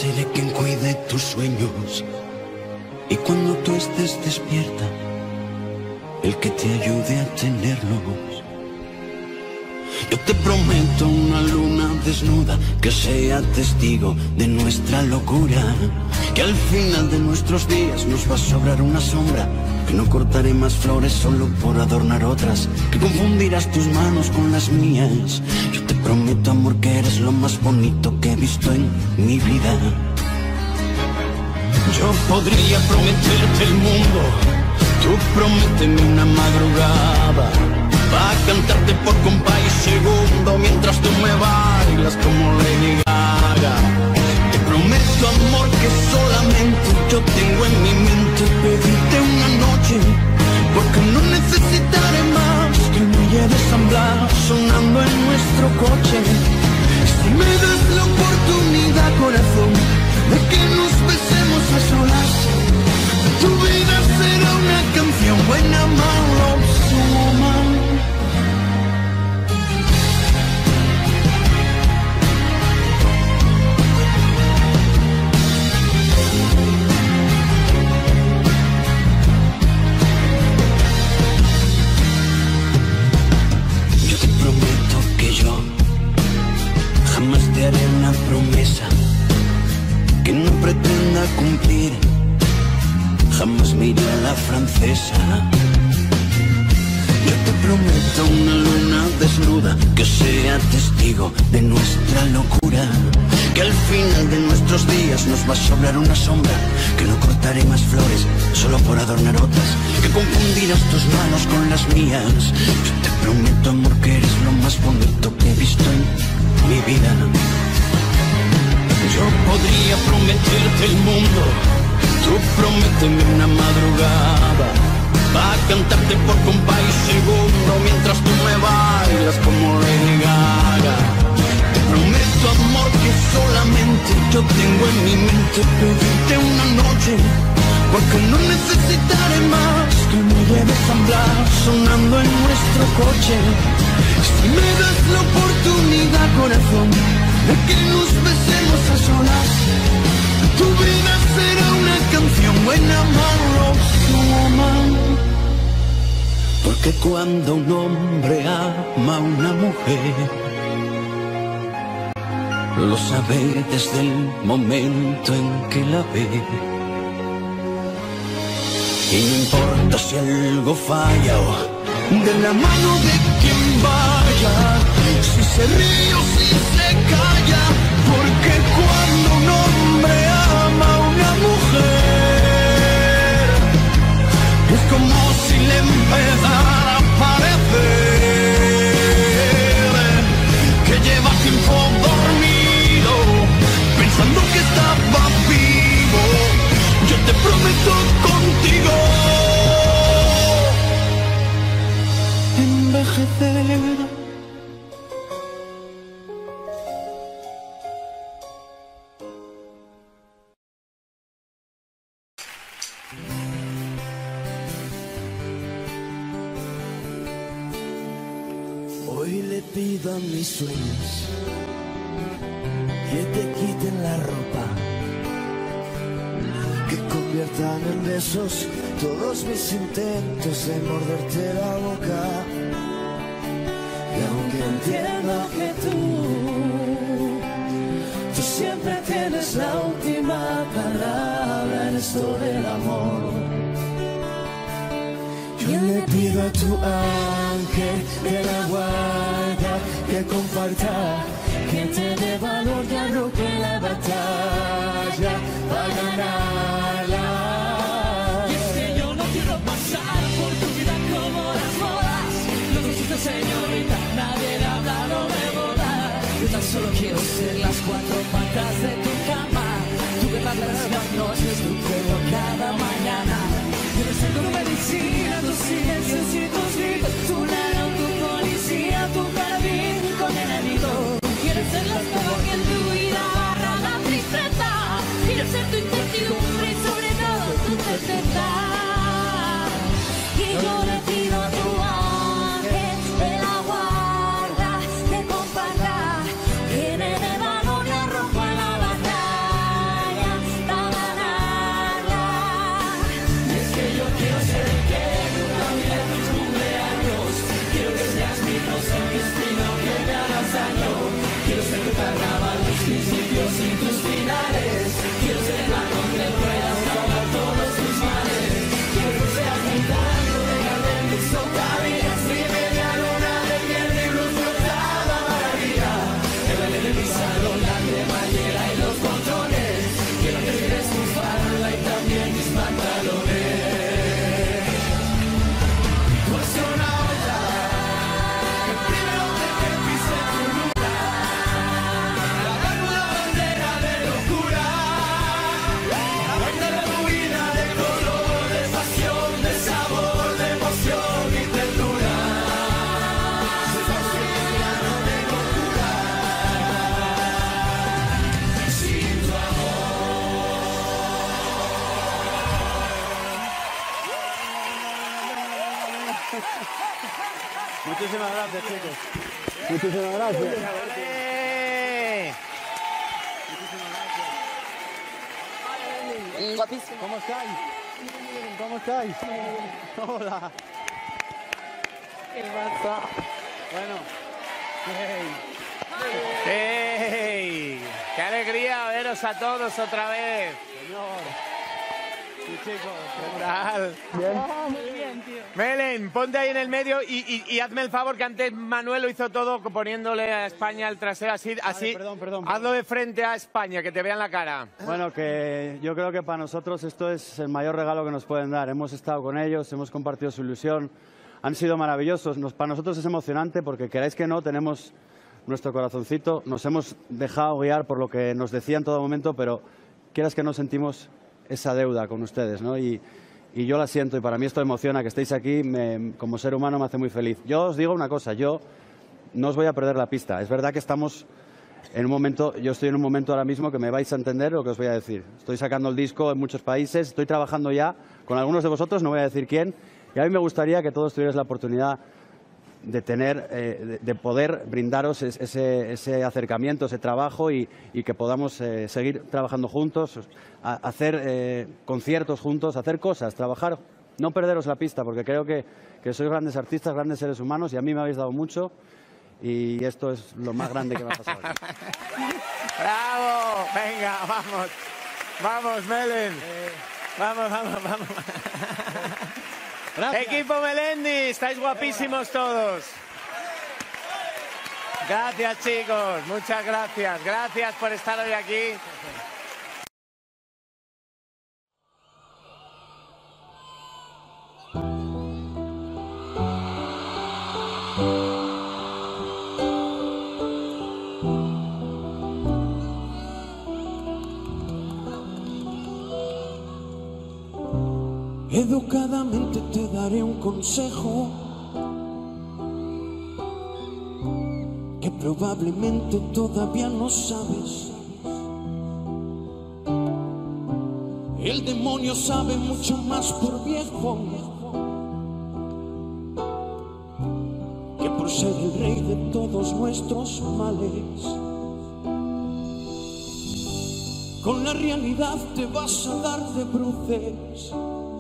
seré quien cuide tus sueños. Y cuando tú estés despierta, el que te ayude a tenerlos. Yo te prometo una luna desnuda que sea testigo de nuestra locura, que al final de nuestros días nos va a sobrar una sombra, que no cortaré más flores solo por adornar otras, que confundirás tus manos con las mías. Yo te prometo, amor, que eres lo más bonito que he visto en mi vida. Yo podría prometerte el mundo, tú prométeme una madrugada, va a cantarte por compás y segundo mientras tú me bailas como Lady Gaga. Te prometo, amor, que solamente yo tengo en mi mente pedirte una noche, porque no necesitaré más que me lleves a hablar sonando en nuestro coche. Si me das la oportunidad, corazón, de que nos besemos a solas, tu vida será una canción buena, mala o mal. Yo te prometo que yo jamás te haré una promesa que no pretenda cumplir. Jamás me iré a la francesa. Yo te prometo una luna desnuda que sea testigo de nuestra locura, que al final de nuestros días nos va a sobrar una sombra, que no cortaré más flores solo por adornar otras, que confundirás tus manos con las mías. Yo te prometo, amor, que eres lo más bonito que he visto en mi vida. Yo podría prometerte el mundo, tú prométeme una madrugada, va a cantarte por compás y segundo mientras tú me bailas como Lady Gaga. Te prometo, amor, que solamente yo tengo en mi mente pedirte una noche, porque no necesitaré más que me lleves a hablar sonando en nuestro coche. Si me das la oportunidad, corazón, de que nos besemos a solas, tu vida será una canción buena, mala o mal. Porque cuando un hombre ama a una mujer, lo sabe desde el momento en que la ve. Y no importa si algo falla o de la mano de quien vaya, si se ríe o si se calla, porque cuando un hombre ama a una mujer, es como si le empezara a parecer que lleva tiempo dormido, pensando que estaba vivo. Yo te prometo contigo envejecer. Hoy le pido a mis sueños que te quiten la ropa, que conviertan en besos todos mis intentos de morderte la boca. Y aunque entiendo que tú siempre tienes la última palabra en esto del amor, yo le pido a tu ángel de la guarda que comparta, que te dé valor y arrope la batalla para ganarla. Y es que yo no quiero pasar por tu vida como las modas. No te asustes, señorita, nadie le habla, no me boda. Yo tan solo quiero ser las cuatro patas de tu cama, tu verdad las noches, tu pelo cada mañana. Yo me siento tu medicina, tus silencios y tus gritos, tu ladrón, tu policía, tu jardín con enemigo. Quieres ser la escoba que en tu vida barra la tristeza. Gracias, chicos. Muchísimas gracias. Guapísimo. ¿Cómo estáis? ¿Cómo estáis? Hola. ¿Qué pasa? Bueno. ¡Hey! ¡Qué alegría veros a todos otra vez! Señor. Sí, chicos. ¿Qué tal? Bien. Muy bien, tío. Melen, ponte ahí en el medio y hazme el favor que antes Manuel lo hizo todo poniéndole a España el trasero así. Perdón. Hazlo de frente a España, que te vean la cara. Bueno, que yo creo que para nosotros esto es el mayor regalo que nos pueden dar. Hemos estado con ellos, hemos compartido su ilusión. Han sido maravillosos. Para nosotros es emocionante porque, queráis que no, tenemos nuestro corazoncito. Nos hemos dejado guiar por lo que nos decía en todo momento, pero quieras que no, sentimos esa deuda con ustedes, ¿no? Y yo la siento, y para mí esto emociona. Que estéis aquí, como ser humano me hace muy feliz. Yo os digo una cosa, yo no os voy a perder la pista. Es verdad que estamos en un momento, yo estoy en un momento ahora mismo que me vais a entender lo que os voy a decir. Estoy sacando el disco en muchos países, estoy trabajando ya con algunos de vosotros, no voy a decir quién, y a mí me gustaría que todos tuvierais la oportunidad de tener, de poder brindaros ese acercamiento, ese trabajo, y que podamos seguir trabajando juntos, hacer conciertos juntos, hacer cosas, trabajar, no perderos la pista, porque creo que sois grandes artistas, grandes seres humanos, y a mí me habéis dado mucho, y esto es lo más grande que me ha pasado aquí. ¡Bravo! Venga, vamos. Vamos, Melen. Vamos. Gracias. Equipo Melendi, estáis guapísimos todos. Gracias, chicos. Muchas gracias. Gracias por estar hoy aquí. Educadamente te daré un consejo que probablemente todavía no sabes. El demonio sabe mucho más por viejo que por ser el rey de todos nuestros males. Con la realidad te vas a dar de bruces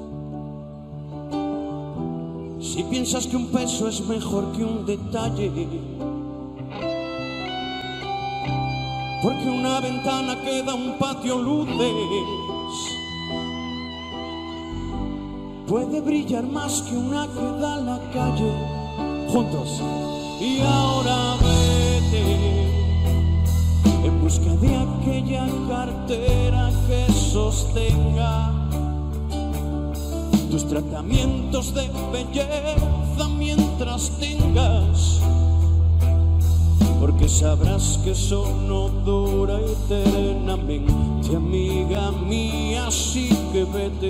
si piensas que un peso es mejor que un detalle, porque una ventana que da un patio luces puede brillar más que una que da a la calle. Juntos. Y ahora vete en busca de aquella cartera que sostenga tus tratamientos de belleza mientras tengas, porque sabrás que eso no dura eternamente, amiga mía, así que vete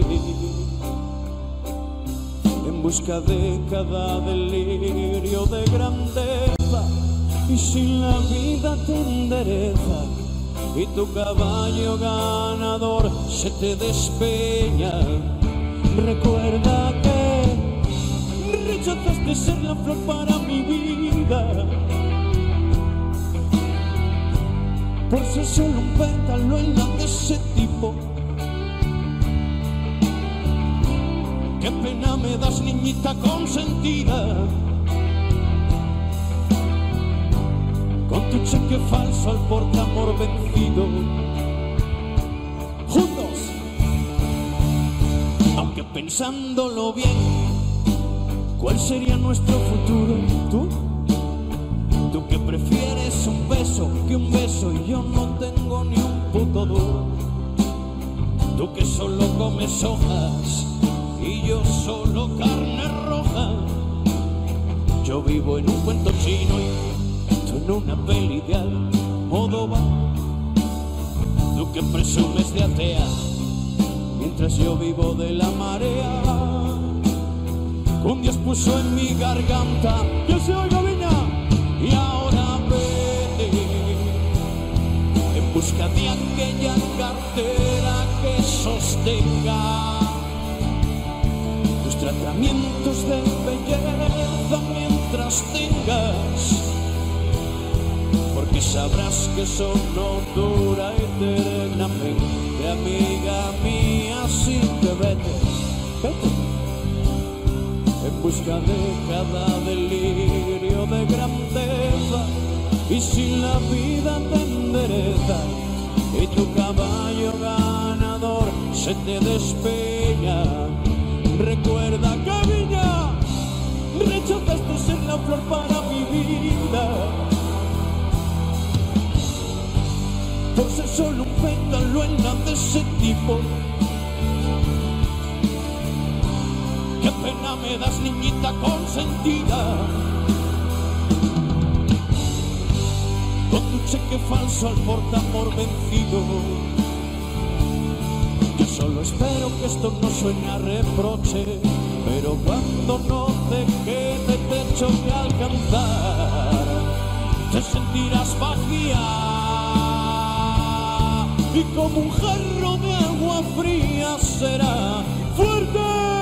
en busca de cada delirio de grandeza, y si la vida te endereza y tu caballo ganador se te despeña, recuerda que rechazaste ser la flor para mi vida por ser solo un pétalo en la de ese tipo. Qué pena me das, niñita consentida, con tu cheque falso al portamor vencido. Juntos. Aunque pensándolo bien, ¿cuál sería nuestro futuro? Tú que prefieres un beso que un beso, y yo no tengo ni un puto duro. Tú que solo comes hojas y yo solo carne roja. Yo vivo en un cuento chino y tú en una peli de Almodóvar. Tú que presumes de atea mientras yo vivo de la marea. Un Dios puso en mi garganta, yo soy Gavina, y ahora vete en busca de aquella cartera que sostenga tus tratamientos de belleza mientras mientras tengas, porque sabrás que eso no dura eternamente, amiga mía, así que vete, vete, en busca de cada delirio de grandeza, y si la vida te endereza y tu caballo ganador se te despeña, recuerda que viña, rechazaste ser la flor para mi vida, por ser solo un pétalo en la de ese tipo. Qué pena me das, niñita consentida, con tu cheque falso al portamor vencido. Yo solo espero que esto no suene a reproche, pero cuando no te quede techo que alcanzar, te sentirás vacía y como un jarro de agua fría será fuerte.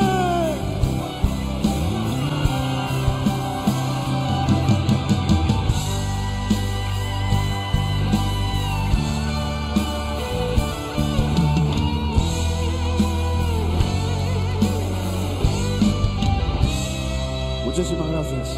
Muchísimas gracias.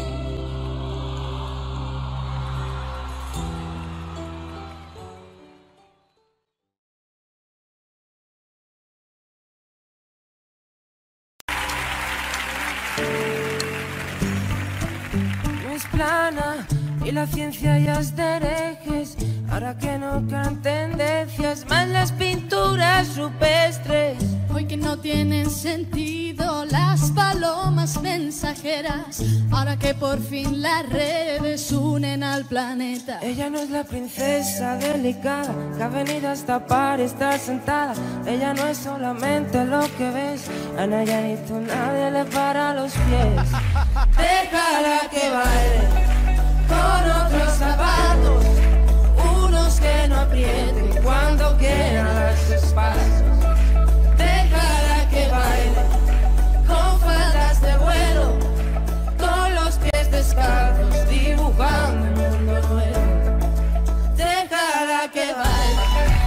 No es plana y la ciencia ya es de herejes, ahora que no quedan tendencias más las pinturas rupestres. Hoy que no tienen sentido las palomas mensajeras, ahora que por fin las redes unen al planeta. Ella no es la princesa delicada que ha venido hasta para estar sentada. Ella no es solamente lo que ves, a ella ni tú nadie le para los pies. Déjala que baile con otros zapatos, unos que no aprieten cuando quieran dar sus pasos. Déjala que baile con faldas de vuelo, con los pies descalzos, dibujando un mundo nuevo. Déjala que baile.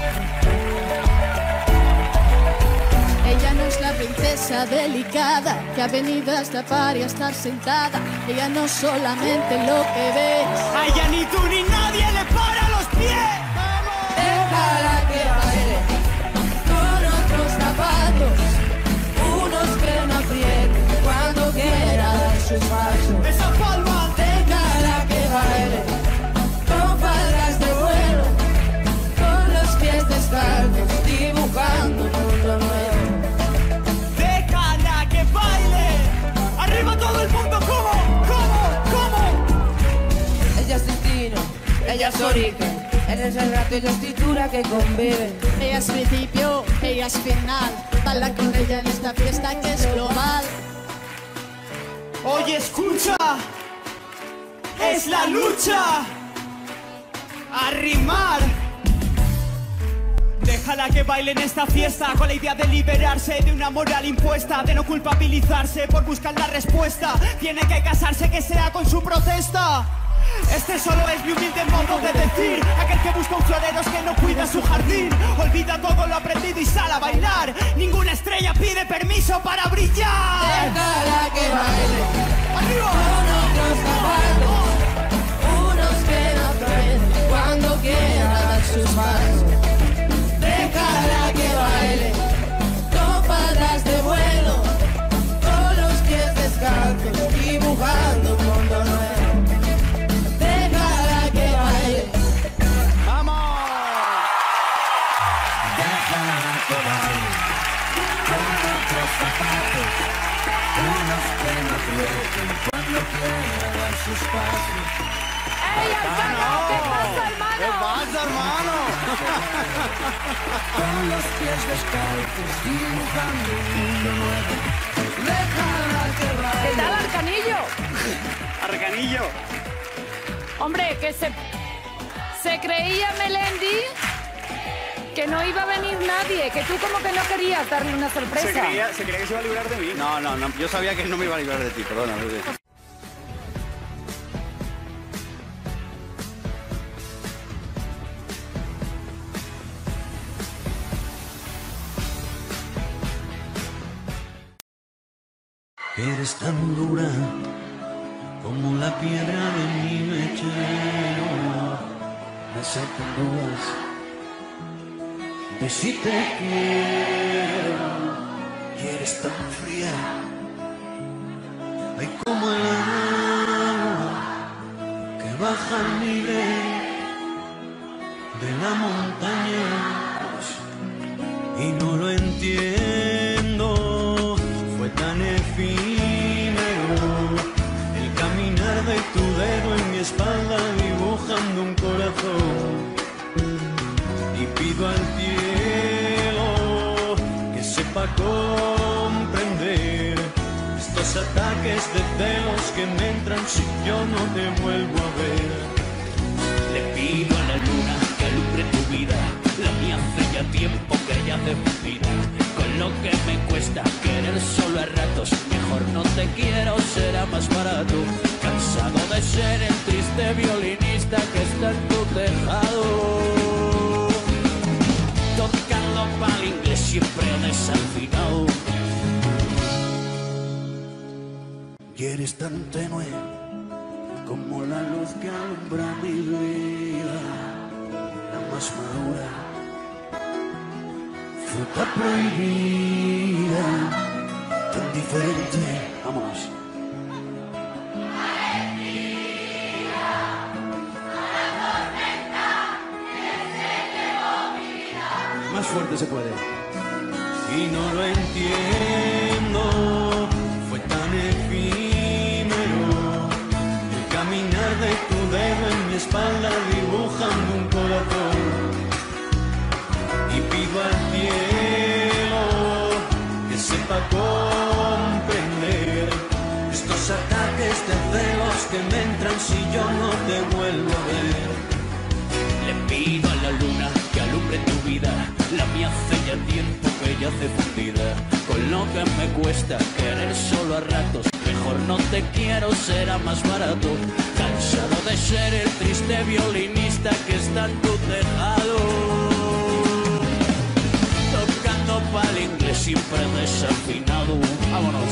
Ella no es la princesa delicada que ha venido hasta par y a estar sentada. Ella no solamente lo que ves, A ella ni tú ni nadie le para los pies. Déjala que baile con otros zapatos, unos que no aprieten cuando quiera dar sus pasos. Esa palma. Déjala que baile con faldas de vuelo, con los pies descalzos, dibujando un mundo nuevo. Déjala que baile. Arriba todo el mundo. ¿Cómo? Ella es destino, ella es origen, ella es el rato y la escritura que conviven. ella es principio, ella es final. Baila con ella en esta fiesta que es global. Oye, escucha. Es la lucha. A rimar. Déjala que baile en esta fiesta con la idea de liberarse de una moral impuesta, de no culpabilizarse por buscar la respuesta. Tiene que casarse, que sea con su protesta. Este solo es mi humilde modo de decir, aquel que busca un florero es que no cuida su jardín. Olvida todo lo aprendido y sale a bailar. Ninguna estrella pide permiso para brillar. Déjala que baile ¡Arriba! con otros zapatos, unos que no aprieten cuando quiera dar sus pasos. Déjala que baile con faldas de vuelo, con los pies descalzos, dibujando un mundo nuevo. Déjala que baile. ¡Vamos! Déjala que baile con otros zapatos, unos que no aprieten cuando quiera dar sus pasos. ¡Ey, Alfaro! ¿Qué pasa, hermano? ¿Qué pasa, hermano? Con los pies descalzos, dibujando un mundo nuevo. Déjala que baile. ¿Qué tal, Arcanillo? Arcanillo. Hombre, que se creía Melendi que no iba a venir nadie, que tú como que no querías darle una sorpresa. Se creía que se iba a librar de mí. No, yo sabía que no me iba a librar de ti, perdona. Eres tan dura como la piedra de mi mechero. Me sacan dudas de si te quiero. Y eres tan fría, ay, como el agua que baja al nivel de la montaña. Y no lo entiendo, fue tan efímero el caminar de tu dedo en mi espalda dibujando un corazón. Y pido al cielo que sepa comprender estos ataques de celos que me entran si yo no te vuelvo a ver. Le pido a la luna que alumbre tu vida, la mía hace ya tiempo que ya hace vida. Con lo que me cuesta querer solo a ratos, mejor no te quiero, será más barato. Cansado de ser el triste violinista que está en tu tejado, tocando pa'l inglés siempre desafinado. Y eres tan tenue como la luz que alumbra mi vida, la más madura, fruta prohibida, tan diferente. Vámonos. Más fuerte se puede. Y no lo entiendo, fue tan efímero el caminar de tu dedo en mi espalda dibujando un corazón. Y pido al cielo que sepa comprender estos ataques de celos que me entran si yo no te vuelvo a ver. Le pido a la luna que alumbre tu vida, la mía hace ya tiempo que ya hace fundida. Con lo que me cuesta querer solo a ratos, mejor no te quiero, será más barato. Cansado de ser el triste violinista que está en tu tejado, tocando pa'l inglés siempre desafinado. Vámonos.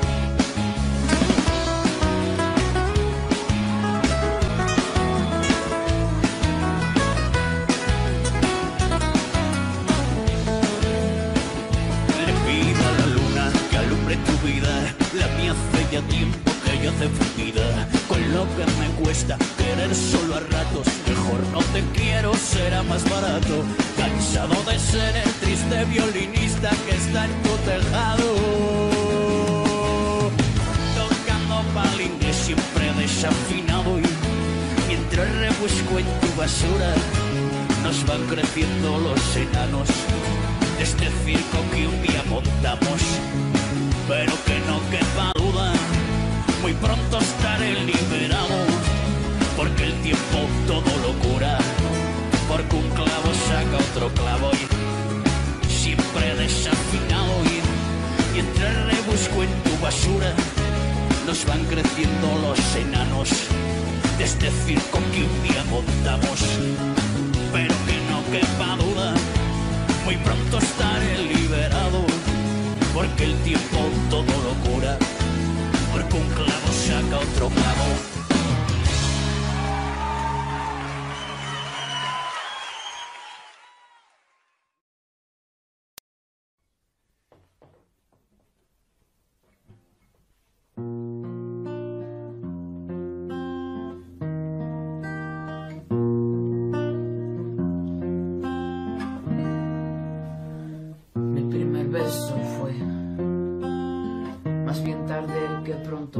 La mía hace ya tiempo que ya hace fundida. Con lo que me cuesta querer solo a ratos, mejor no te quiero, será más barato. Cansado de ser el triste violinista que está en tu tejado, tocando pa'l inglés siempre desafinado. Y mientras rebusco en tu basura, nos van creciendo los enanos de este circo que un día montamos. Pero que no quepa duda, muy pronto estaré liberado, porque el tiempo todo lo cura, porque un clavo saca otro clavo y siempre desafinado. Y entre rebusco en tu basura, nos van creciendo los enanos de este circo que un día montamos. Pero que no quepa duda, muy pronto estaré liberado, porque el tiempo todo lo cura, porque un clavo saca otro clavo. Mi primer beso fue más bien tarde que pronto.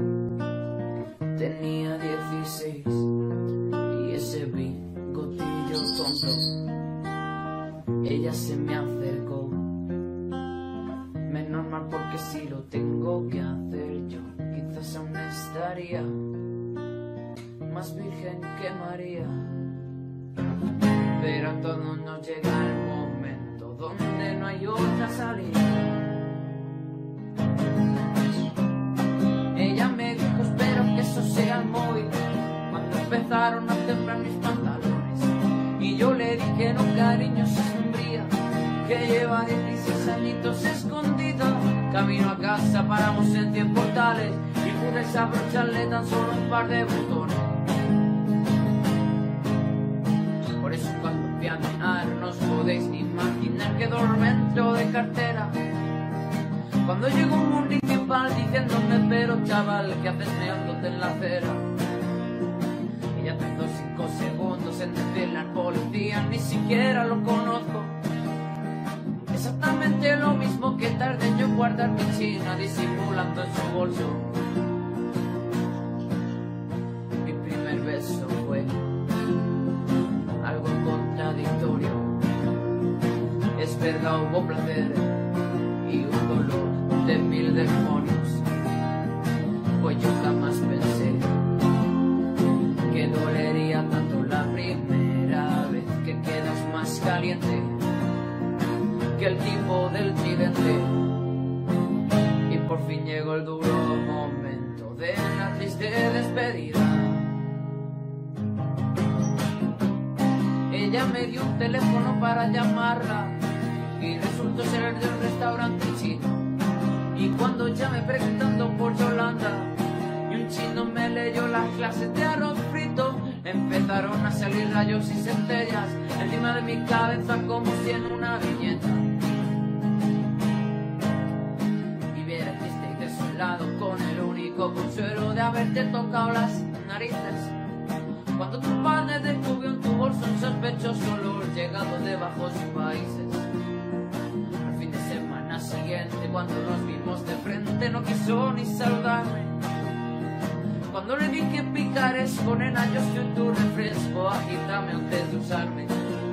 Tenía 16 y ese bigotillo tonto. Ella se me acercó, menos mal porque si lo tengo que hacer yo, quizás aún estaría más virgen que María. Pero a todos nos llega el momento donde no hay otra salida. Ella me dijo espero que eso sea el móvil, cuando empezaron a temblar mis pantalones. Y yo le dije no cariño, se sombría, que lleva 16 añitos escondida, Camino a casa paramos en 100 portales y pude desabrocharle tan solo un par de botones. Por eso cuando fui a mear no os podéis ni imaginar que dormento de cartera. Cuando llegó un municipal diciéndome, pero chaval, ¿qué haces meándote en la acera? Y ya tardó 5 segundos en decirle al policía, ni siquiera lo conozco. Exactamente lo mismo que tardé yo en guardar mi china disimulando en su bolso. Mi primer beso fue algo contradictorio. Es verdad, hubo placer y un dolor de 1000 demonios. Pues yo jamás pensé que dolería tanto la primera vez que quedas más caliente que el tipo del tridente. Y por fin llegó el duro momento de la triste despedida. Ella me dio un teléfono para llamarla y resultó ser el de un restaurante chino. Y cuando llamé preguntando por Yolanda y un chino me leyó las clases de arroz frito, empezaron a salir rayos y centellas encima de mi cabeza como si en una viñeta. Y viera triste y desolado con el único consuelo de haberte tocado las narices, cuando tu padre descubrió en tu bolso un sospechoso olor llegado de bajos países. Al fin de semana siguiente, cuando nos vimos de frente, no quiso ni saludarme. Cuando le dije picares con nena, yo soy tu refresco, agítame antes de usarme.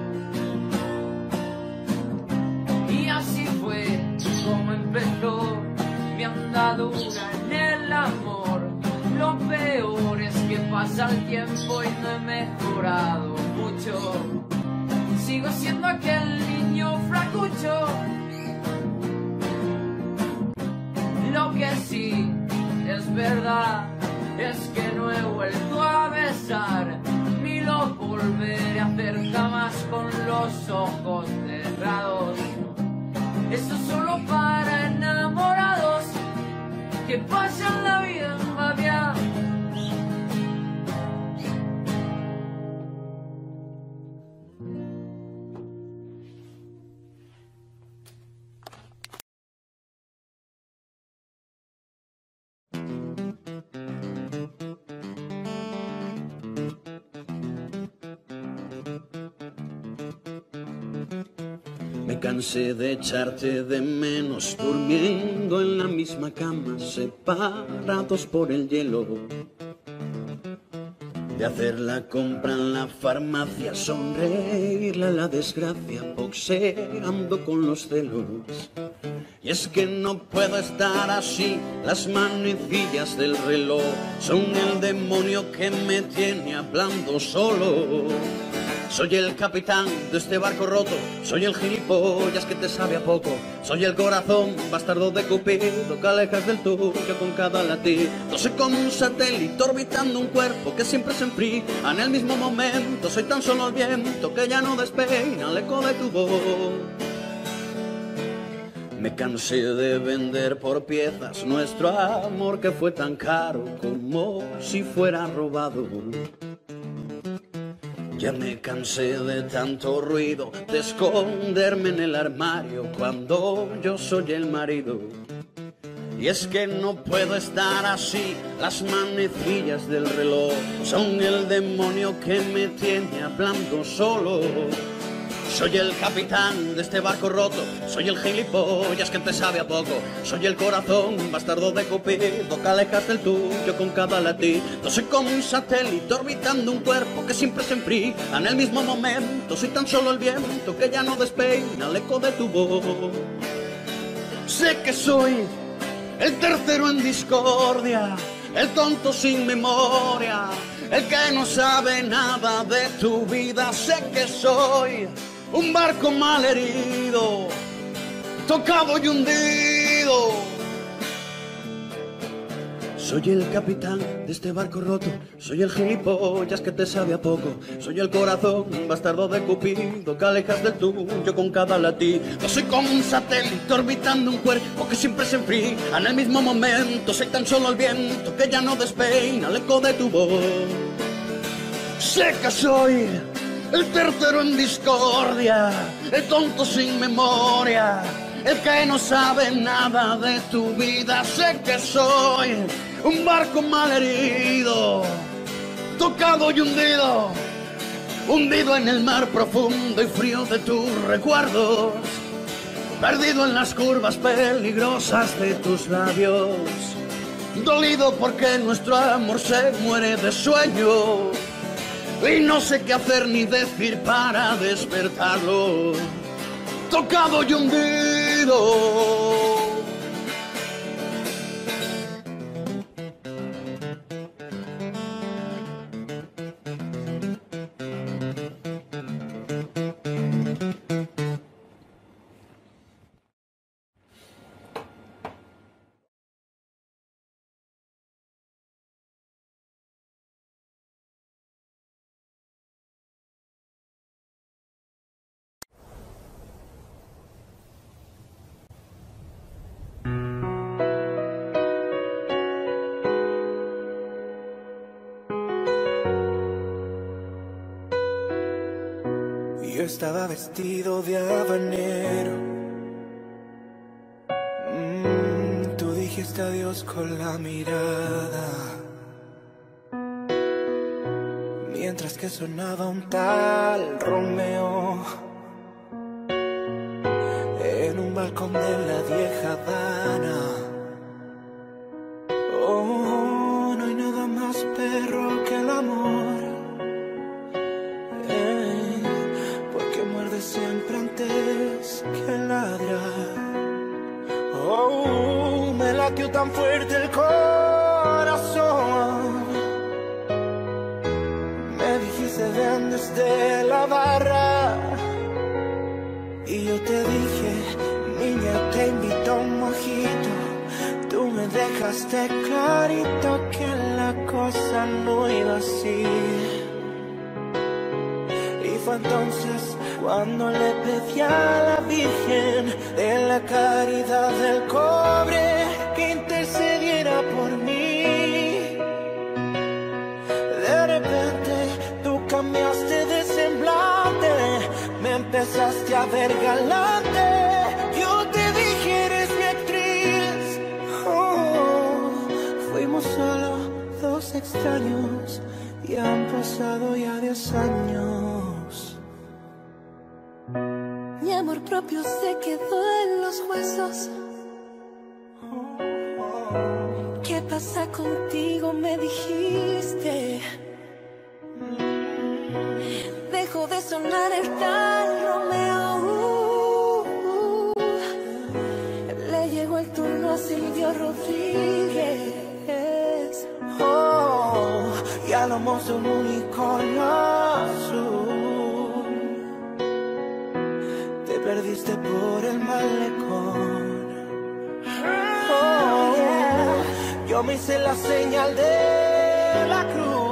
Y así fue como empezó mi andadura en el amor. Lo peor es que pasa el tiempo y no he mejorado mucho. Sigo siendo aquel niño flacucho. Lo que sí es verdad es que no he vuelto a besar, ni lo volveré a hacer jamás con los ojos cerrados. Eso solo para enamorados que pasan la vida en babia. Me cansé de echarte de menos, durmiendo en la misma cama, separados por el hielo. De hacer la compra en la farmacia, sonreírle a la desgracia, boxeando con los celos. Y es que no puedo estar así, las manecillas del reloj son el demonio que me tiene hablando solo. Soy el capitán de este barco roto, soy el gilipollas que te sabe a poco, soy el corazón bastardo de Cupido que alejas del tuyo con cada latido. Soy como un satélite orbitando un cuerpo que siempre se enfría en el mismo momento. Soy tan solo el viento que ya no despeina el eco de tu voz. Me cansé de vender por piezas nuestro amor que fue tan caro como si fuera robado. Ya me cansé de tanto ruido, de esconderme en el armario cuando yo soy el marido. Y es que no puedo estar así, las manecillas del reloj son el demonio que me tiene hablando solo. Soy el capitán de este barco roto, soy el gilipollas que te sabe a poco, soy el corazón bastardo de Cupido que alejas del tuyo con cada latido. Soy como un satélite orbitando un cuerpo que siempre se enfría en el mismo momento. Soy tan solo el viento que ya no despeina el eco de tu voz. Sé que soy el tercero en discordia, el tonto sin memoria, el que no sabe nada de tu vida. Sé que soy un barco mal herido, tocado y hundido. Soy el capitán de este barco roto, soy el gilipollas que te sabe a poco, soy el corazón bastardo de Cupido que alejas del tuyo con cada latido. Soy como un satélite orbitando un cuerpo que siempre se enfría en el mismo momento. Soy tan solo el viento que ya no despeina el eco de tu voz. Sé que soy el tercero en discordia, el tonto sin memoria, el que no sabe nada de tu vida. Sé que soy un barco malherido, tocado y hundido, hundido en el mar profundo y frío de tus recuerdos, perdido en las curvas peligrosas de tus labios, dolido porque nuestro amor se muere de sueño y no sé qué hacer ni decir para despertarlo, tocado y hundido. Yo estaba vestido de habanero. Tú dijiste adiós con la mirada, mientras que sonaba un tal Romeo en un balcón de la vieja Habana. Oh, no hay nada más perro que el amor, siempre antes que ladrar. Oh, me latió tan fuerte el corazón. Me dijiste ven desde la barra y yo te dije, niña, te invito a un mojito. Tú me dejaste clarito que la cosa no iba así. Y fue entonces cuando le pedí a la Virgen de la Caridad del Cobre que intercediera por mí. De repente tú cambiaste de semblante, me empezaste a ver galante. Yo te dije eres mi actriz. Oh, fuimos solo dos extraños y han pasado ya 10 años. Mi amor propio se quedó en los huesos. ¿Qué pasa contigo? Me dijiste. Dejó de sonar el tal Romeo. Le llegó el turno a Silvio Rodríguez. Oh, ya lo mostró un unicornio azul. Perdiste por el malecón. Oh, yo me hice la señal de la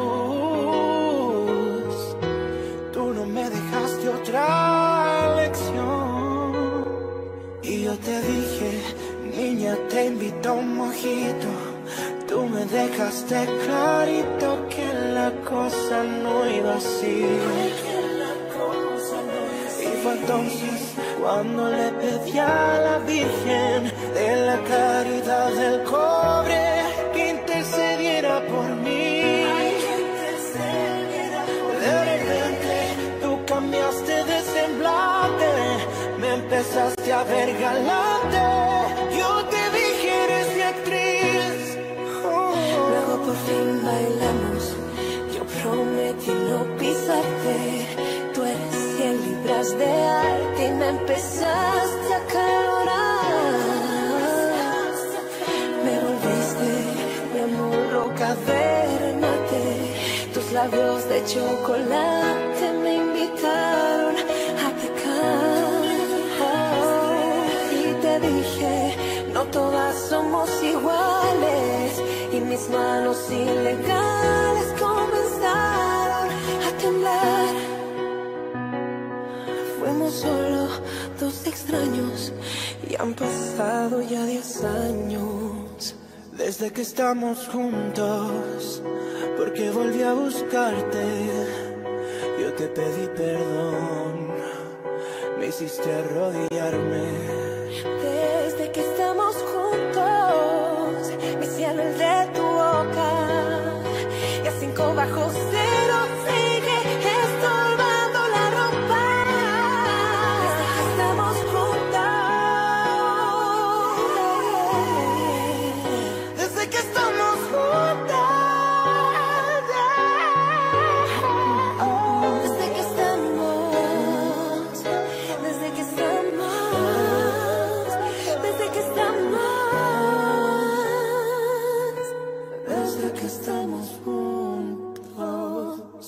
cruz. Tú no me dejaste otra lección. Y yo te dije, niña, te invito a un mojito. Tú me dejaste clarito que la cosa no iba así. Y fue entonces cuando le pedí a la Virgen de la Caridad del Cobre que intercediera por mí. De repente tú cambiaste de semblante, me empezaste a ver galante. Yo te dije eres mi actriz. Oh. Luego por fin bailamos, yo prometí no pisarte. Tú eres 100 libras de arte y me empezaste a acalorar. Me volviste mi amor loca verte. Tus labios de chocolate me invitaron a pecar. Oh, y te dije, no todas somos iguales. Y mis manos ilegales comenzaron a temblar. Fuimos solo dos extraños y han pasado ya 10 años. Desde que estamos juntos, porque volví a buscarte, yo te pedí perdón, me hiciste arrodillarme. Desde que estamos juntos, mi cielo el de tu boca, y a 5 bajo cero sigue estorbando la ropa. Desde que estamos juntos, desde que estamos juntos, desde que estamos, desde que estamos, desde que estamos juntos.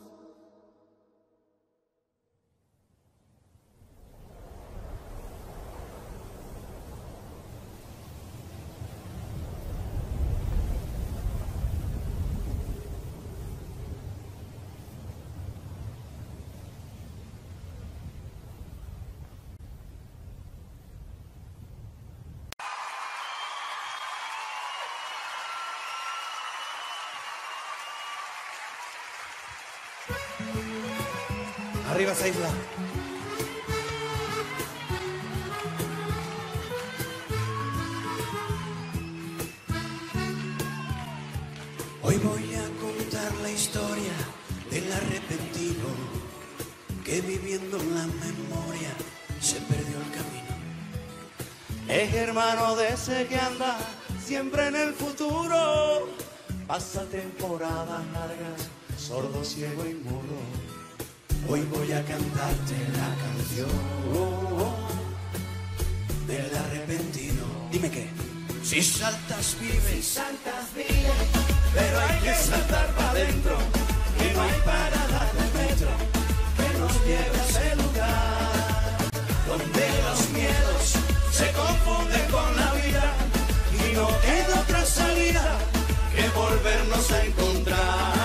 Arriba esa isla. Hoy voy a contar la historia del arrepentido que viviendo en la memoria se perdió el camino. Es hermano de ese que anda siempre en el futuro, pasa temporadas largas, sordo, ciego y mudo. Hoy voy a cantarte la canción del arrepentido. Dime qué. Si saltas vives, pero hay que saltar para adentro, que no hay parada de metro que nos lleve a ese lugar donde los miedos se confunden con la vida y no queda otra salida que volvernos a encontrar.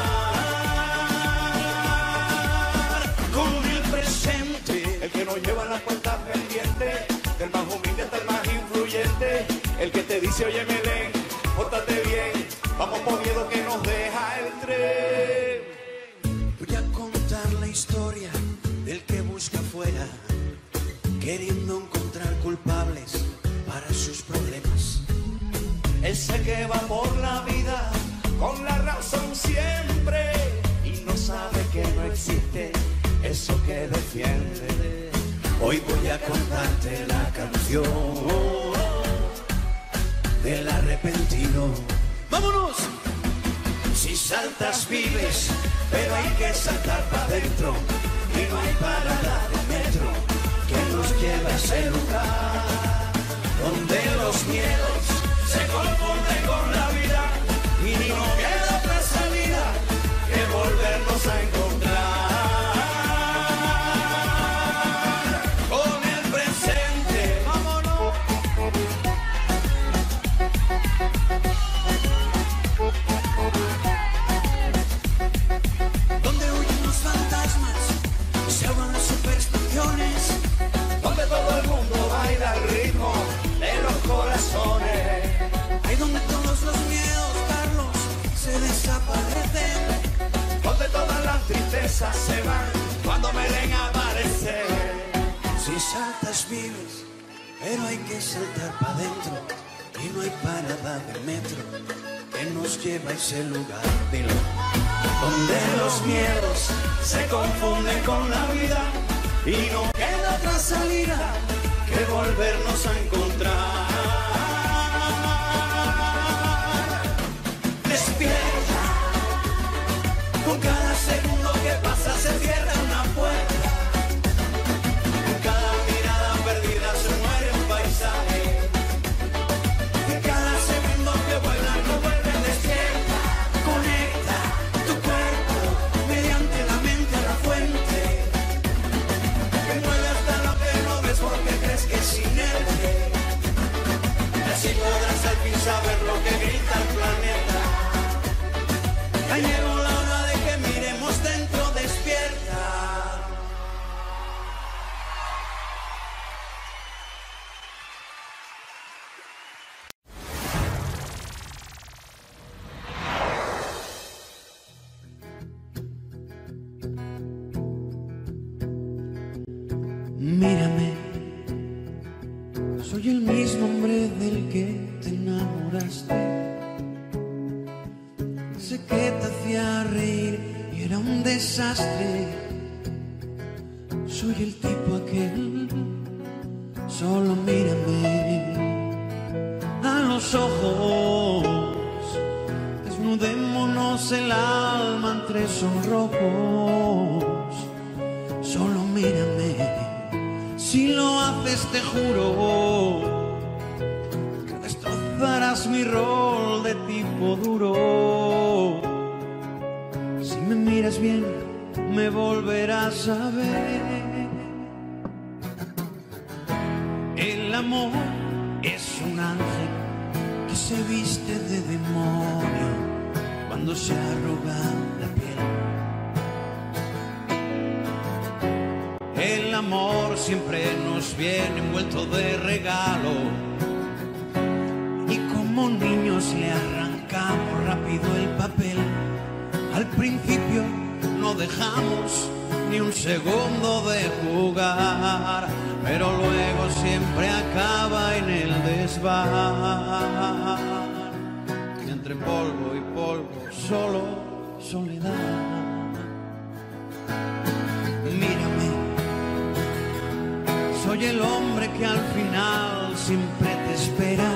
Lleva las cuentas pendientes, del más humilde hasta el más influyente, el que te dice, oye Melén, pórtate bien, vamos por miedo que nos deja el tren. Voy a contar la historia del que busca afuera, queriendo encontrar culpables para sus problemas. Ese que va por la vida con la razón siempre y no sabe que no existe eso que defiende. Hoy voy a contarte la canción del arrepentido. ¡Vámonos! Si saltas vives, pero hay que saltar para adentro y no hay parada de metro que nos lleve a ese lugar donde los miedos se confunden con la vida y no queda otra salida que volvernos a encontrar. Donde todo el mundo baila al ritmo de los corazones. Ahí donde todos los miedos, Carlos, se desaparecen. Donde todas las tristezas se van cuando Melén aparece. Si saltas vives, pero hay que saltar para adentro y no hay parada de metro que nos lleva a ese lugar, dilo, donde los miedos se confunden con la vida y no queda otra salida que volvernos a encontrar. Despierta, con cada segundo que pasa se cierra una puerta, con cada mirada perdida se muere un paisaje, de cada segundo que vuela no vuelve. Despierta, conecta tu cuerpo mediante la mente a la fuente, que mueve hasta lo que no ves porque crees que es inerte. desastre. Soy el tipo aquel, solo mírame a los ojos, desnudémonos el alma entre sonrojos. Solo mírame, si lo haces te juro que destrozarás mi rol de tipo duro. Si me miras bien, me volverás a ver. El amor es un ángel que se viste de demonio cuando se arruga la piel. El amor siempre nos viene envuelto de regalo y como niños le arrancamos rápido el papel. Al principio no dejamos ni un segundo de jugar, pero luego siempre acaba en el desván. Y entre polvo y polvo, solo soledad. Mírame, soy el hombre que al final siempre te espera,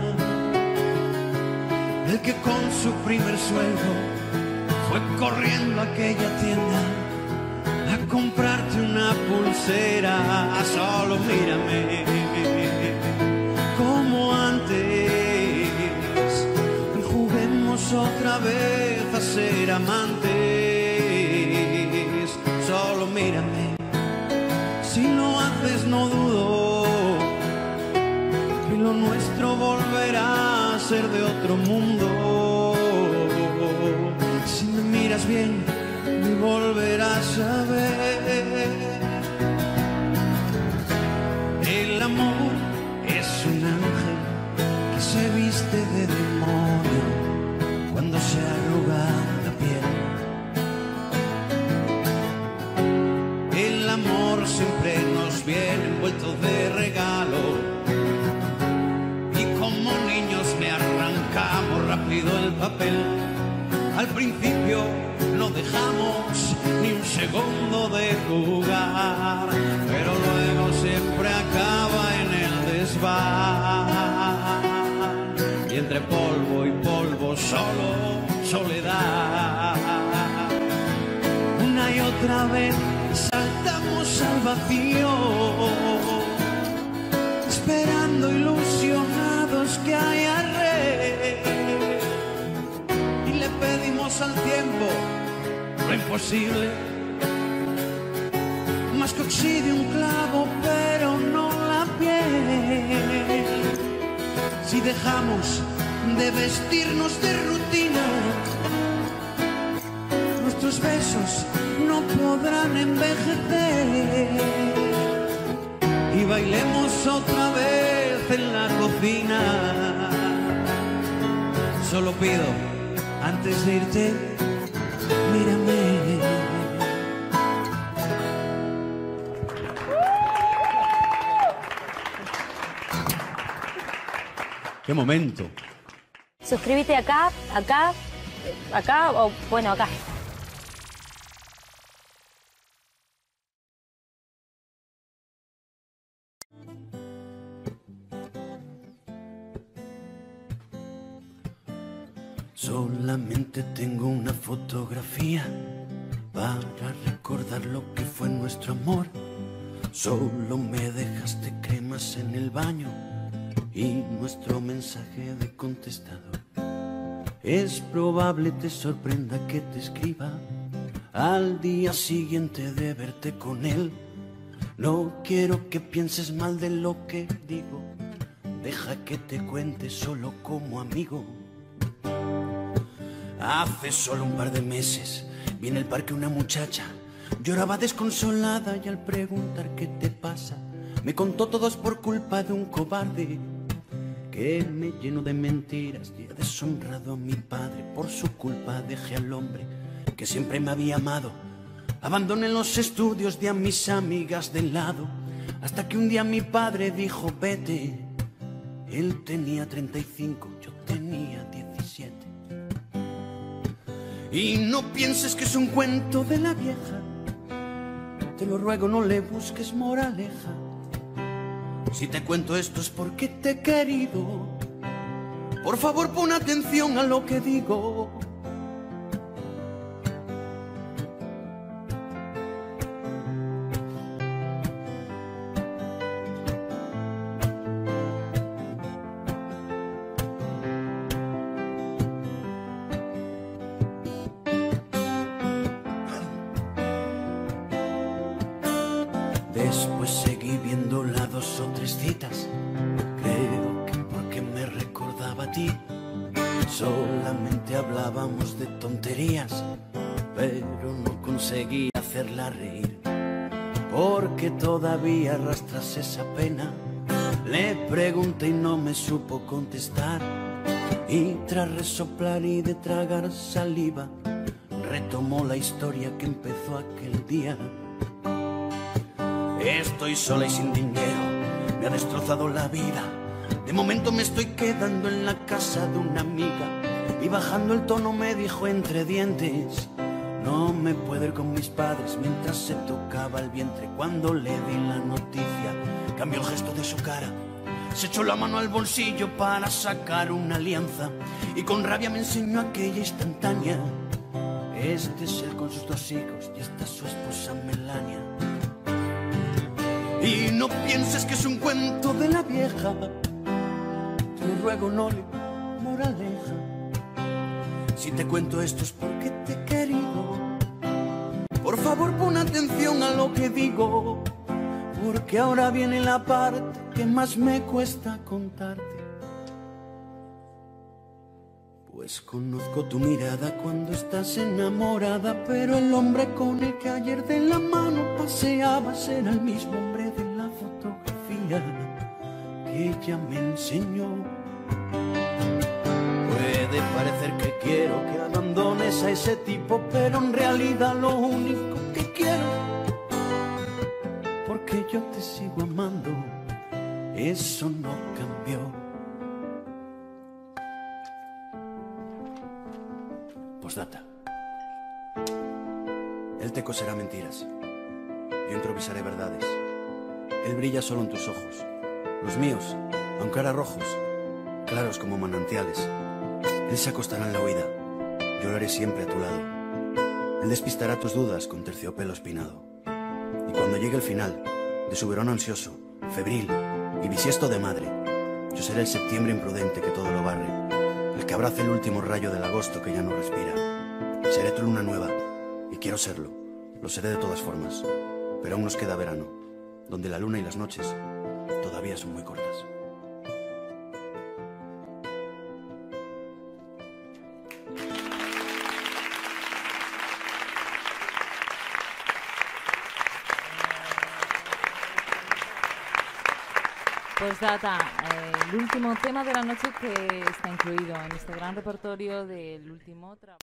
el que con su primer sueldo fue corriendo a aquella tienda a comprarte una pulsera. Solo mírame como antes, juguemos otra vez a ser amantes. Solo mírame, si lo haces no dudo que lo nuestro volverá a ser de otro mundo. Si me miras bien, me volverás a ver. El amor es un ángel que se viste de demonio cuando se arruga la piel. El amor siempre nos viene envuelto de regalo y como niños le arrancamos rápido el papel. Al principio no dejamos ni un segundo de jugar, pero luego siempre acaba en el desván. Y entre polvo y polvo, solo soledad. Una y otra vez saltamos al vacío, esperando ilusionados que haya red. Pedimos al tiempo lo imposible, más que oxide un clavo, pero no la piel. Si dejamos de vestirnos de rutina, nuestros besos no podrán envejecer. Y bailemos otra vez en la cocina. Solo pido, antes de irte, mírame. ¡Qué momento! Suscríbete acá, o bueno, acá. Solamente tengo una fotografía para recordar lo que fue nuestro amor. Solo me dejaste cremas en el baño y nuestro mensaje de contestador. Es probable te sorprenda que te escriba al día siguiente de verte con él. No quiero que pienses mal de lo que digo, deja que te cuente solo como amigo. Hace solo un par de meses vi en el parque una muchacha, lloraba desconsolada y al preguntar qué te pasa, me contó todo es por culpa de un cobarde que me llenó de mentiras y ha deshonrado a mi padre. Por su culpa dejé al hombre que siempre me había amado, abandoné los estudios de a mis amigas de lado, hasta que un día mi padre dijo vete. Él tenía 35, yo tenía 17. Y no pienses que es un cuento de la vieja. Te lo ruego, no le busques moraleja. Si te cuento esto es porque te he querido. Por favor, pon atención a lo que digo. Después seguí viéndola 2 o 3 citas. Creo que porque me recordaba a ti. Solamente hablábamos de tonterías, pero no conseguí hacerla reír. Porque todavía arrastras esa pena. Le pregunté y no me supo contestar. Y tras resoplar y de tragar saliva, retomó la historia que empezó aquel día. Estoy sola y sin dinero, me ha destrozado la vida. De momento me estoy quedando en la casa de una amiga. Y bajando el tono me dijo entre dientes: no me puedo ir con mis padres. Mientras se tocaba el vientre, cuando le di la noticia, cambió el gesto de su cara. Se echó la mano al bolsillo para sacar una alianza y con rabia me enseñó aquella instantánea. Este es él con sus 2 hijos y esta es su esposa Melania. Y no pienses que es un cuento de la vieja. Te lo ruego, no le moraleja. Si te cuento esto es porque te he querido. Por favor, pon atención a lo que digo, porque ahora viene la parte que más me cuesta contarte. Pues conozco tu mirada cuando estás enamorada, pero el hombre con el que ayer de la mano paseabas era el mismo hombre de la fotografía que ella me enseñó. Puede parecer que quiero que abandones a ese tipo, pero en realidad lo único que quiero, porque yo te sigo amando, eso no cambió. Postdata. Él te coserá mentiras, yo improvisaré verdades. Él brilla solo en tus ojos, los míos, aunque ahora rojos, claros como manantiales. Él se acostará en la huida, yo lo haré siempre a tu lado. Él despistará tus dudas con terciopelo espinado. Y cuando llegue el final de su verano ansioso, febril y bisiesto de madre, yo seré el septiembre imprudente que todo lo barre, el que abrace el último rayo del agosto que ya no respira. Seré tu luna nueva, y quiero serlo, lo seré de todas formas, pero aún nos queda verano, donde la luna y las noches todavía son muy cortas. Pues Data, el último tema de la noche que está incluido en este gran repertorio del último trabajo.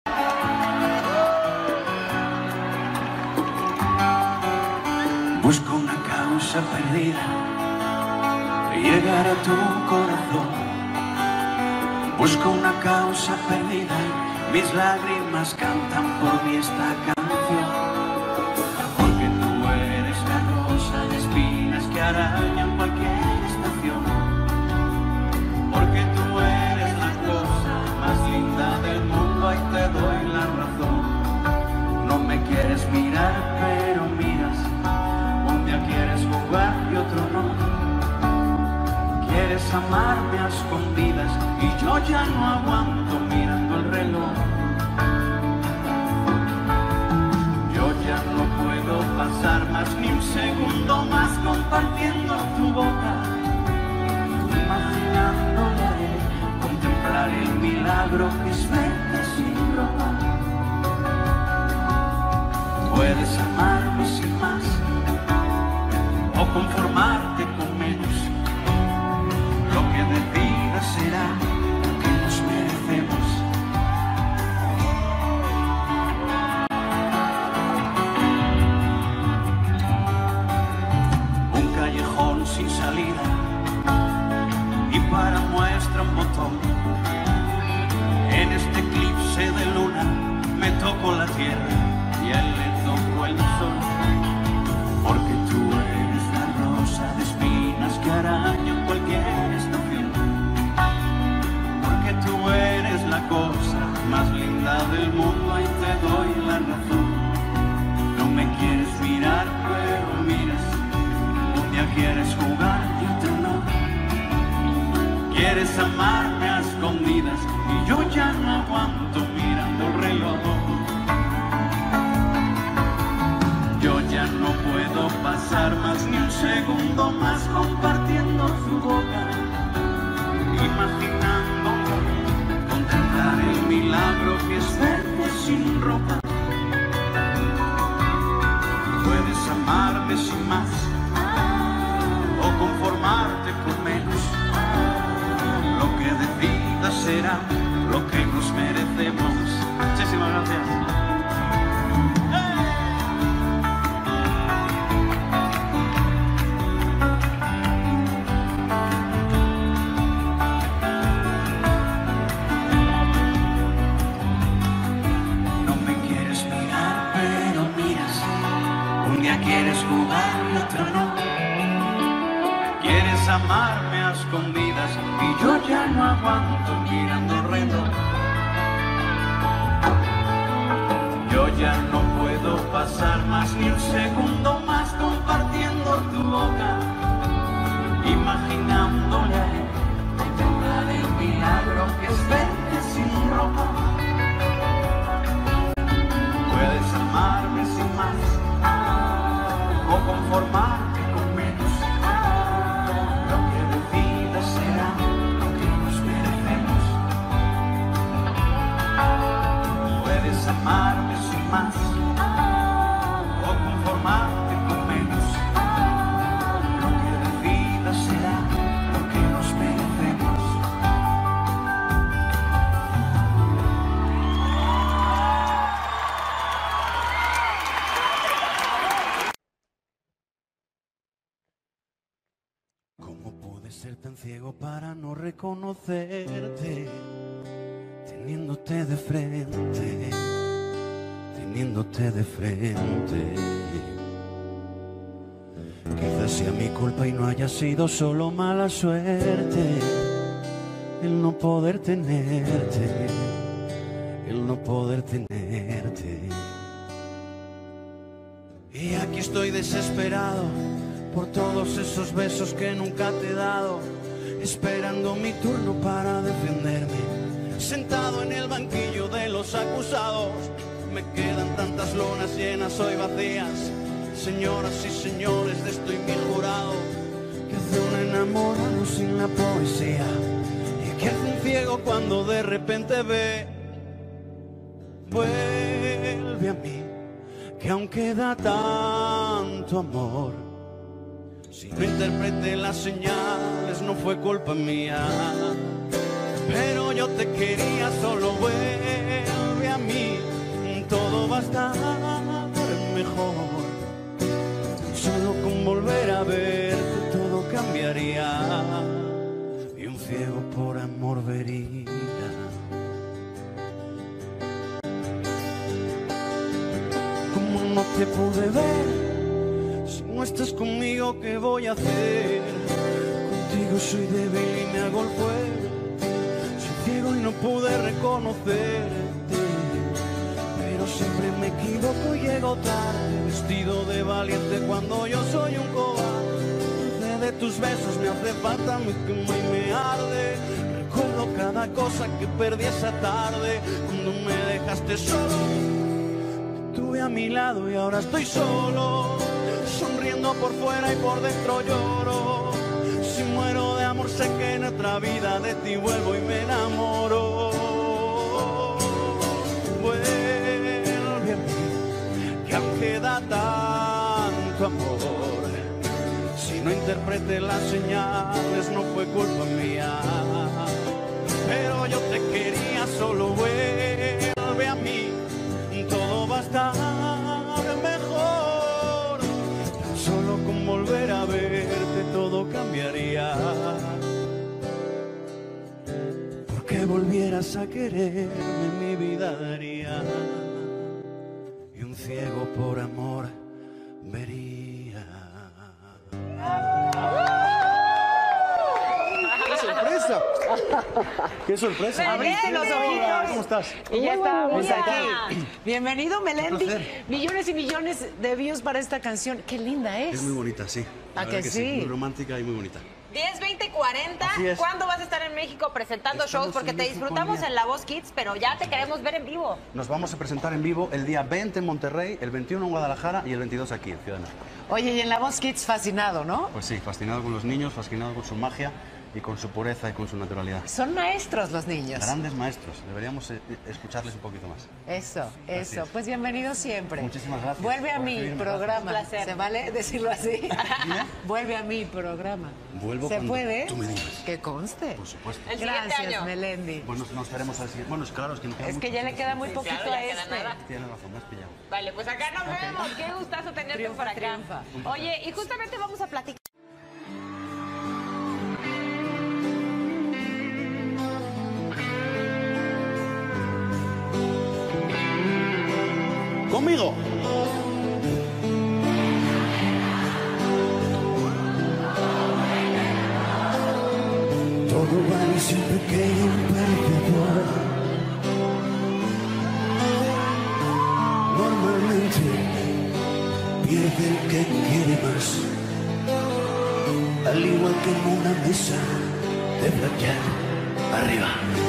Busco una causa perdida, llegar a tu corazón. Busco una causa perdida, mis lágrimas cantan por mí esta canción. Porque tú eres la rosa de espinas que arañan cualquier estación. Porque tú eres la cosa más linda del mundo y te doy la razón. No me quieres mirar, pero miras. Un día quieres jugar y otro no. Quieres amarme a escondidas y yo ya no aguanto mirando el reloj. Yo ya no puedo pasar más ni un segundo más compartiendo tu boca, imaginándole contemplar el milagro que es verte sin ropa. Puedes amarme sin más o conformarte con menos. Lo que decidas será lo que nos merecemos. Un callejón sin salida y para muestra un botón. En este eclipse de luna me Quieres amarme a escondidas y yo ya no aguanto mirando el reloj. Yo ya no puedo pasar más ni un segundo más compartiendo tu boca, imaginando contemplar el milagro que es verte sin ropa. Puedes amarme sin más o conformarte con menos. Lo que decidas será lo que nos merecemos. Muchísimas gracias. No me quieres mirar, pero miras. Un día quieres jugar y otro no. Quieres amarme a escondidas y yo ya no aguanto mirando el reloj. Yo ya no puedo pasar más ni un segundo más compartiendo tu boca, imaginándole contemplar el milagro que es verte sin ropa. Puedes amarme sin más o conformarte con menos. Lo que decidas será lo que nos merecemos. Puedes amarme sin más o conformarte con menos. Lo que decidas será lo que nos merecemos. ¿Cómo puedes ser tan ciego para no reconocerte? Teniéndote de frente, teniéndote de frente. Quizás sea mi culpa y no haya sido solo mala suerte el no poder tenerte, el no poder tenerte. Y aquí estoy desesperado por todos esos besos que nunca te he dado, esperando mi turno para defenderme. Sentado en el banquillo de los acusados, me quedan tantas lonas llenas hoy vacías. Señoras y señores de esto y mi jurado, que hace un enamorado sin la poesía y que hace un ciego cuando de repente ve. Vuelve a mí, que aún queda tanto amor. Si no interpreté las señales no fue culpa mía, pero yo te quería, solo vuelve a mí. Todo va a estar mejor. Solo con volver a verte todo cambiaría. Y un ciego por amor vería. Como no te pude ver, si no estás conmigo, ¿qué voy a hacer? Contigo soy débil y me hago el fuerte. Soy ciego y no pude reconocerte, pero siempre me equivoco y llego tarde, vestido de valiente cuando yo soy un cobarde. De tus besos me hace falta, me quema y me arde. Recuerdo cada cosa que perdí esa tarde, cuando me dejaste solo. Estuve a mi lado y ahora estoy solo, sonriendo por fuera y por dentro lloro. Si muero de amor sé que en otra vida de ti vuelvo y me enamoro. Vuelve a mí, que aún queda tanto amor. Si no interpreté las señales no fue culpa mía, pero yo te quería, solo vuelve a mí. Todo va a estar mejor. Solo con volver a verte todo cambiaría. Porque volvieras a quererme mi vida daría. Y un ciego por amor vería. ¡Qué sorpresa! ¡Qué sorpresa! Abriste los ojitos. ¿Cómo estás? Y ya estábamos Muy aquí. Bienvenido, Melendi. Un placer. Millones y millones de views para esta canción. Qué linda es. Es muy bonita, sí. ¿A La que verdad sí? Muy romántica y muy bonita. 10, 20, 40. Así es. ¿Cuándo vas a estar en México presentando Estamos shows? Porque en te México disfrutamos un día. en La Voz Kids, pero ya te queremos ver en vivo. Nos vamos a presentar en vivo el día 20 en Monterrey, el 21 en Guadalajara y el 22 aquí en Ciudad de México. Oye, y en La Voz Kids fascinado, ¿no? Pues sí, fascinado con los niños, fascinado con su magia y con su pureza y con su naturalidad. Son maestros los niños. Grandes maestros, deberíamos escucharles un poquito más. Eso, Así eso. es. Pues bienvenido siempre. Muchísimas gracias Vuelve a por mi recibirme. programa. Un placer. ¿Se vale decirlo así? Vuelve a mi programa. Vuelvo ¿Se cuando puede? tú me digas. Que conste. Por supuesto. El siguiente Gracias, año. Melendi. Bueno, nos veremos al siguiente. Bueno, es claro, es que no queda Es que mucho. ya le queda muy Sí, poquito claro, ya a queda este. nada. Tienes razón, me has pillado. Vale, pues acá nos vemos. Qué gustazo tenerte Triunfa, por acá. triunfa. Oye, y justamente vamos a platicar. ¡Conmigo! Todo vale siempre que hay un perdedor. Normalmente pierde el que quiere más. Al igual que en una mesa de blackjack. Arriba.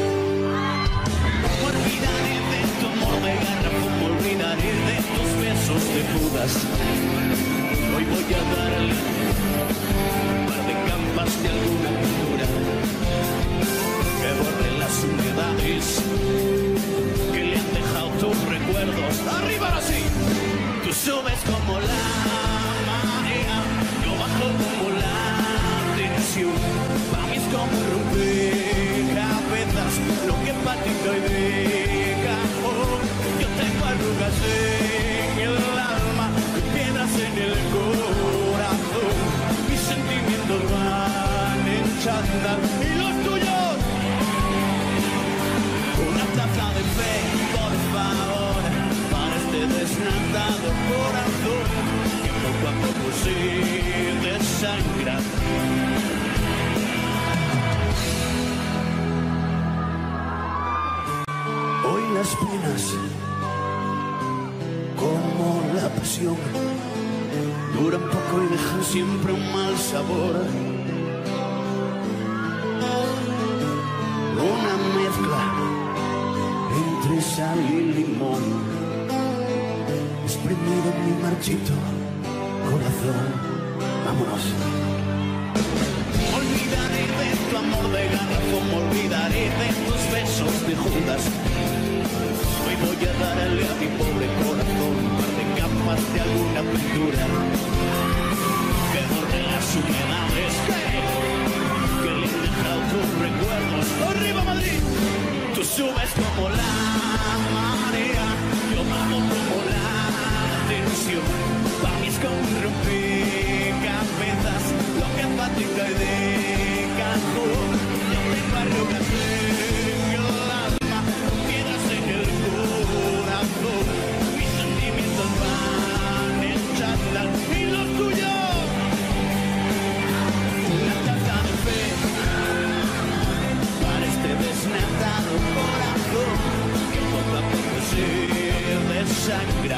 Olvidaré de tu amor de garrafón, me olvidaré de tus besos de Judas. Hoy voy a darle un par de campas de alguna pintura que borre las humedades que le han dejado tus recuerdos. ¡Arriba ahora sí! Tú subes como la marea, yo bajo como la tensión. Para mí es como un rompecabezas, lo que patica y deja. Oh, yo tengo arrugas en el alma, piedras en el corazón. Mis sentimientos van en chándal y los tuyos. Una taza de fe, por favor, para este desnatado corazón que poco a poco se desangra. Hoy las penas, como la pasión, Duran poco y dejan siempre un mal sabor. una mezcla entre sal y limón, exprimido en mi marchito corazón. Vámonos. Olvidaré de tu amor de garrafón, me olvidaré de tus besos de Judas. Hoy voy a darle a mi pobre corazón un par de capas de alguna pintura que borre las humedades que le han dejado tus recuerdos. ¡Arriba Madrid! Tú subes como la marea, yo bajo como la tensión. Para mí es como un rompecabezas, lo que patica y deja. Yo tengo arrugas en el alma, piedras en el corazón. Mis sentimientos van en chándal y los tuyos. Una taza de fe para este desnatado corazón que poco a poco se desangra.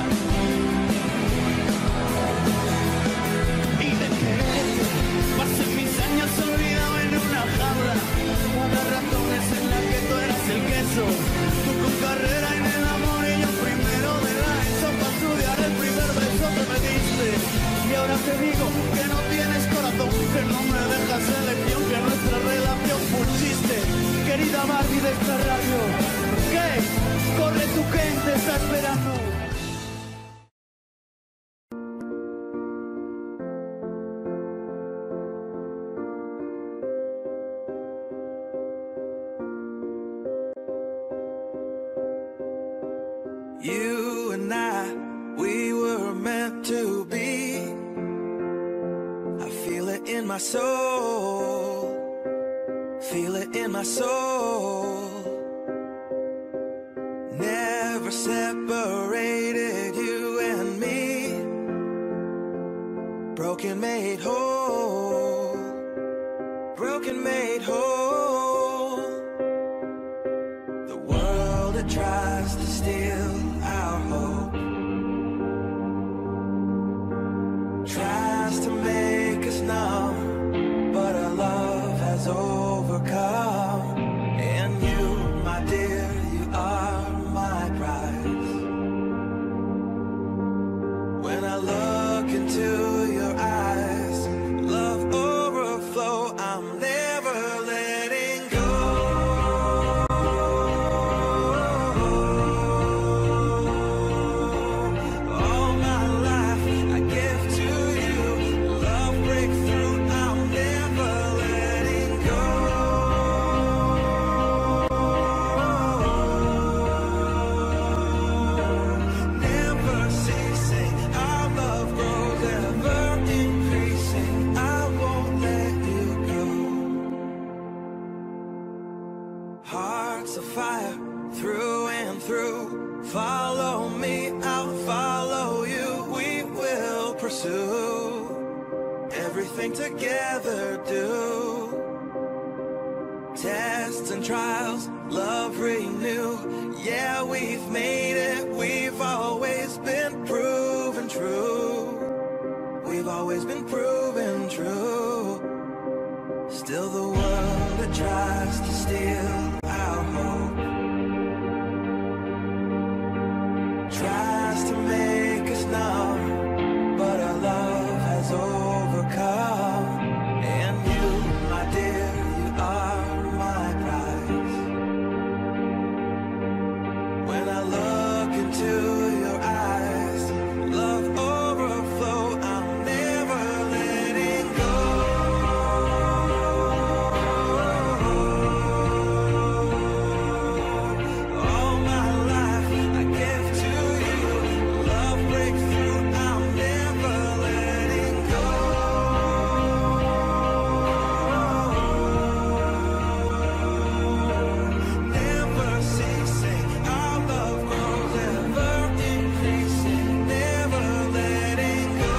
¿Y de qué? Pasé mis años olvidado en una jaula, cuatro ratones en la que tú eras el queso. Tú con carrera en el amor y yo primero de la ESO para estudiar el primer beso que me diste. Y ahora te digo que no tienes corazón, que no me dejas elección, que nuestra relación fue un chiste. Querida Barbie de esta radio, ¿qué? Corre tu gente, está esperando. You and I, we were meant to be. I feel it in my soul. Feel it in my soul. Never separated, you and me. Broken made whole. Broken made whole. I'm never letting go. All my life I give to you. Love breakthrough, I'm never letting go. Never ceasing, our love grows, ever increasing. I won't let you go. Hearts of fire, through and through. Follow me, I'll follow you. We will pursue everything together. Do tests and trials, love renew. Yeah, we've made it. We've always been proven true. We've always been proven true. Still the world that tries to steal our hope tries to make us numb, but our love has overcome. And you, my dear, you are my prize. When I look into your eyes, love overflow, I'm never letting go. All my life I give to you. Love breakthrough, I'm never letting go. Never ceasing, our love grows, ever increasing. Never letting go.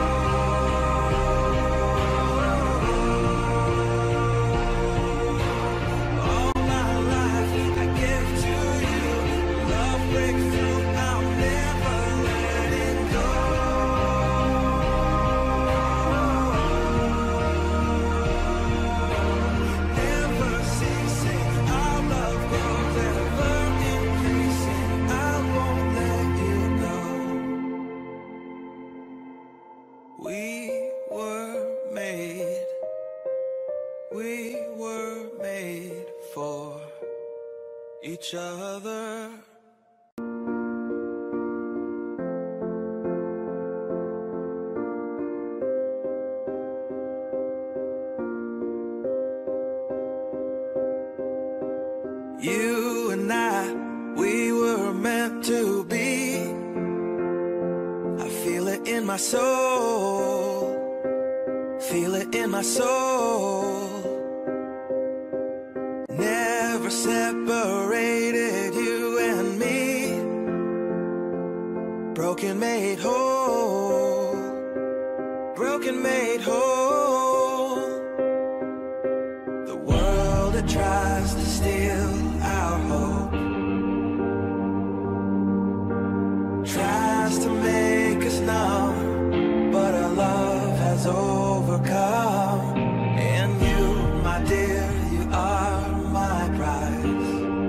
All my life I give to you. Love breakthrough, I'm never letting go. Never ceasing, our love grows, ever increasing. I won't let you go. We were made for each other. You and I, we were meant to be. I feel it in my soul. Feel it in my soul. Never separated, you and me. Broken made whole. Broken made whole. The world that tries to steal our hope tries to make us numb, but our love has overcome. And you, my dear, you are my prize.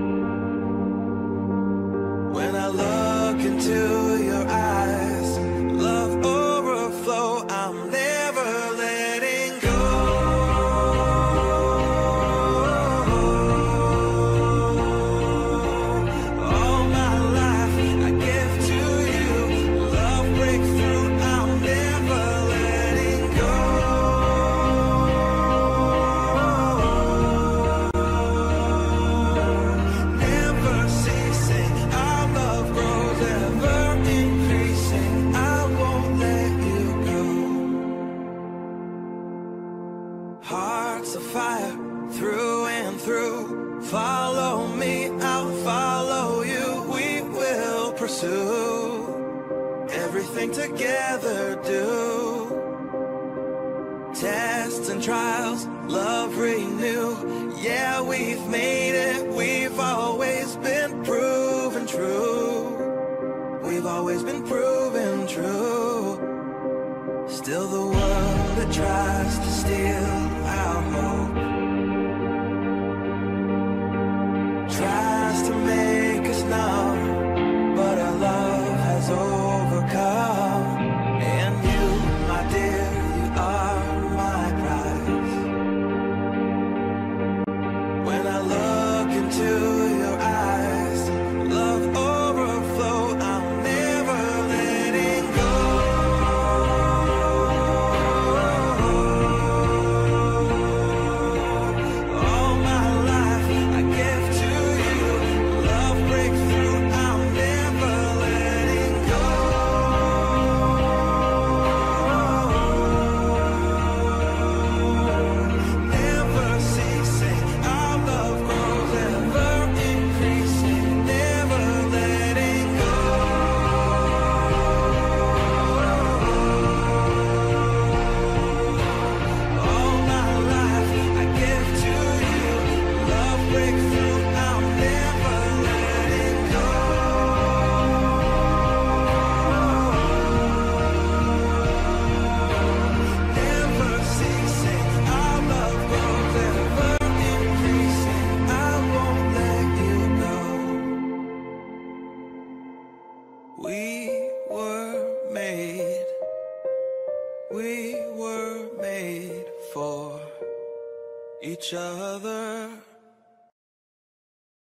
When I look into your eyes, love overflow, I'm never letting go. All my life I give to you. Love breakthrough, I'm never letting go. Never ceasing, our love grows, ever increasing. I won't let you go. Hearts of fire, through and through. Follow me, I'll follow you. We will pursue everything together. Do tests and trials, love renew. Yeah, we've made it. We've always been proven true. We've always been proven true. Still the world that tries to steal our hope tries to make us numb, but our love has overcome. And you, my dear, you are my prize. We were made for each other.